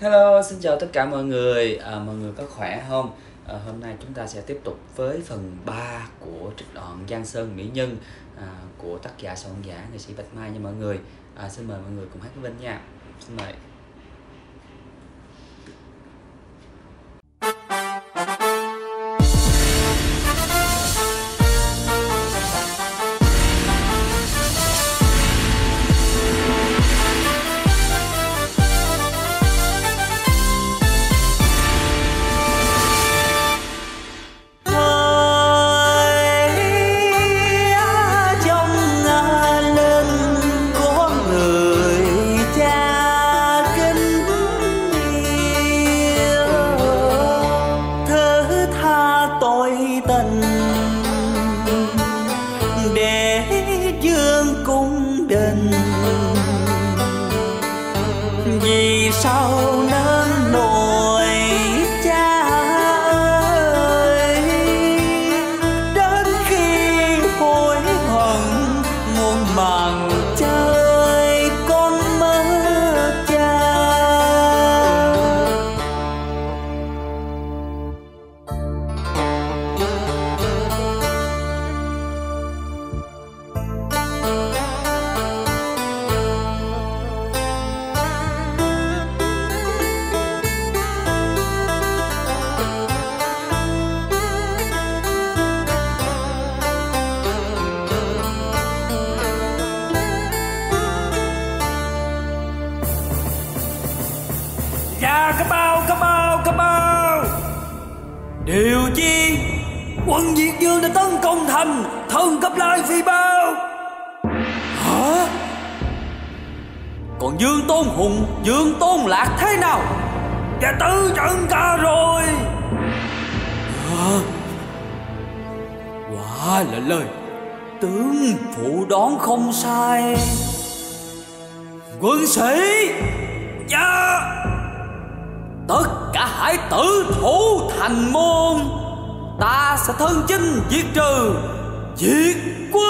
Hello, xin chào tất cả mọi người. Mọi người có khỏe không? Hôm nay chúng ta sẽ tiếp tục với phần 3 của trích đoạn Giang Sơn Mỹ Nhân của tác giả soạn giả nghệ sĩ Bạch Mai nha mọi người. Xin mời mọi người cùng hát với Vinh nha. Xin mời. Vì sao nên nổi cha ơi, đến khi hối hận muôn màn chơi con mơ cha. Dạ cà bao. Điều chi quân Diệt Dương đã tấn công thành thần cấp lai phi bao. Hả? Còn Dương Tôn Hùng, Dương Tôn Lạc thế nào? Dạ tứ trận ca rồi. Hả? Quả là lời tướng phụ đoán không sai. Quân sĩ, dạ, tất cả hãy tự thủ thành môn, ta sẽ thân chinh diệt trừ diệt quốc.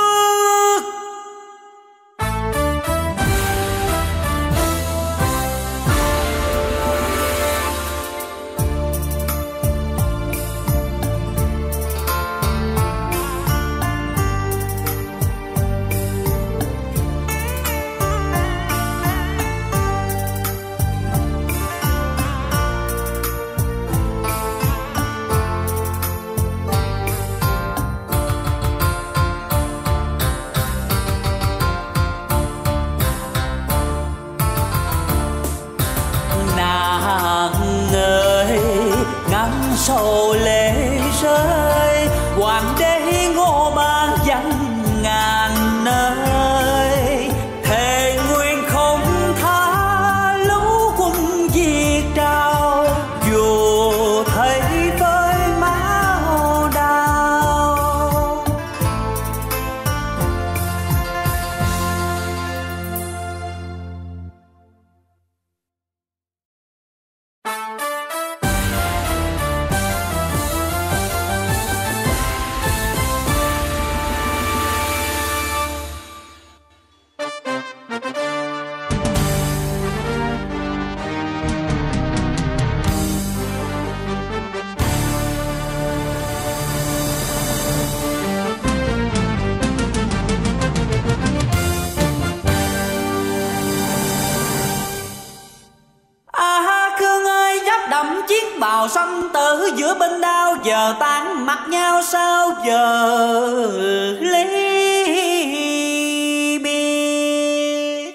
Sầu lệ rơi, hoàng đế Ngô Ba danh ngàn nơi, thề nguyện không tha lũ quân diệt trao, dù thấy với máu đau. Đậm chiến bào xanh tử giữa bên đao, giờ tan mặt nhau sao giờ ly biệt.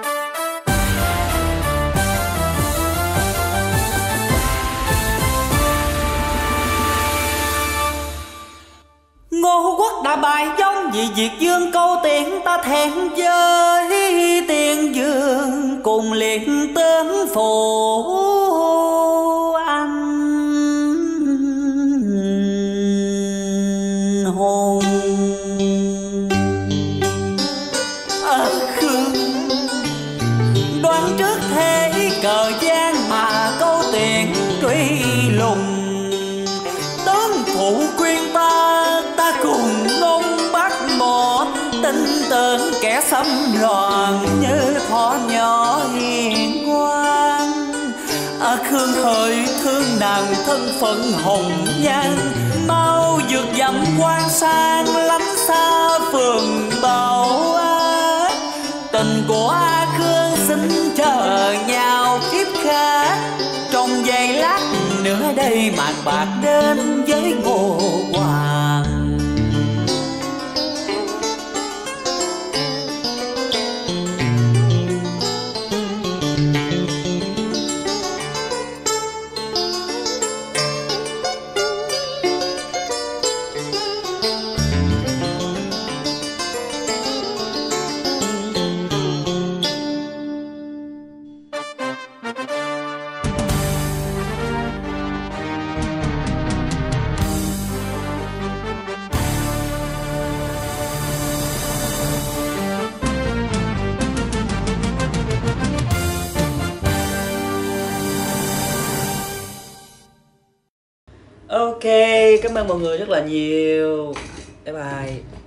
Ngô Quốc đã bại vong vì Diệt Dương câu tiễn, ta thẹn với Tiên Dương cùng liệt tướng phụ anh hùng. Khương đoán trước thế cờ gian mà câu tiễn truy lùng, tướng phụ khuyên ta cùng ngông bắt một, tin tưởng kẻ xâm loạn như thỏ nhỏ hiền ngoan. Khương hỡi thương nàng thân phận hồng nhan, mau vượt dặm quan sang lánh xa phường Bảo Á. Tình của A Khương xin chờ nhau kiếp khác, trong giây lát nữa đây màn bạc đến với Ngô Hoàng. Ok, cảm ơn mọi người rất là nhiều. Bye bye.